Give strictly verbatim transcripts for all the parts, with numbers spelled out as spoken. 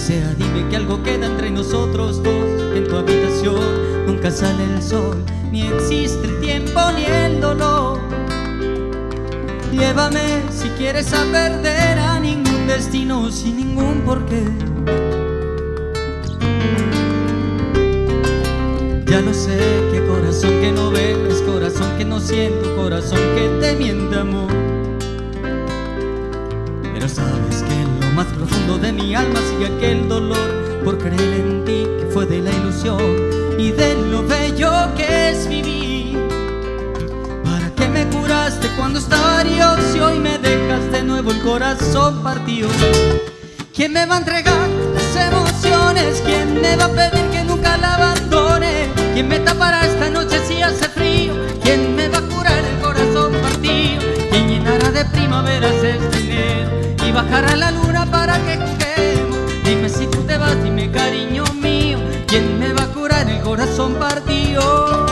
sea, dime que algo queda entre nosotros dos. En tu habitación nunca sale el sol, ni existe el tiempo ni el dolor. Llévame si quieres a perder a ningún destino sin ningún porqué. Ya lo sé, que corazón que no ves, corazón que no siento, corazón que te miente, amor. Pero sabes que en lo más profundo de mi alma sigue aquel dolor por creer en ti, que fue de la ilusión y de lo bello que es vivir. ¿Para qué me curaste cuando estaba herido si hoy me dejas de nuevo el corazón partido? ¿Quién me va a entregar las emociones? ¿Quién me va a pedir que nunca la abandone? ¿Quién me tapará esta noche si hace frío? ¿Quién me va a curar el corazón partido? ¿Quién llenará de primaveras este enero y bajará la luna para que juguemos? Dime si tú te vas, dime cariño mío, ¿quién me va a curar el corazón partido?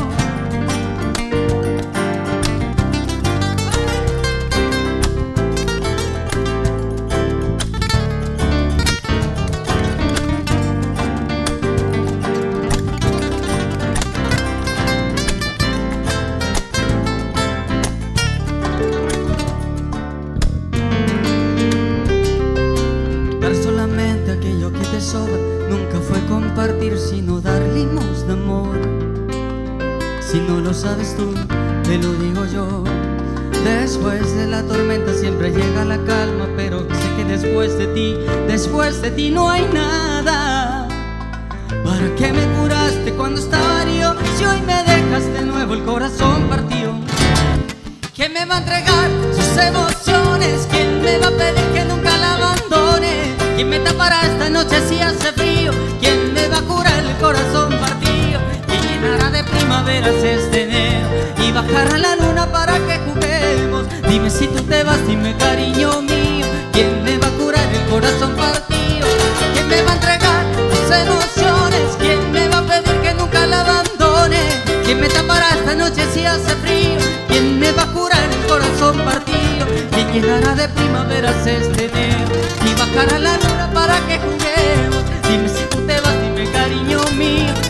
Aquello que te sobra nunca fue compartir, sino dar limosna, amor. Si no lo sabes tú, te lo digo yo. Después de la tormenta siempre llega la calma, pero sé que después de ti, después de ti no hay nada. ¿Para qué me curaste cuando estaba herido si hoy me dejas de nuevo el corazón partido? ¿Quién me va a entregar sus emociones? ¿Quién me va a pedir que nunca la abandone? ¿Quién me tapará esta noche si hace frío? ¿Quién me va a curar el corazón partido? ¿Quién llenará de primaveras este enero y bajará la luna para que juguemos? Dime si tú te vas, dime cariño mío, ¿quién me va a curar el corazón partido? ¿Quién me va a entregar sus emociones? ¿Quién me va a pedir que nunca la abandone? ¿Quién me tapará esta noche si hace frío? ¿Quién me va a curar el corazón partido? ¿Quién llenará de primaveras este enero y bajará la luna para que juguemos? Dime si tú te vas, dime cariño mío,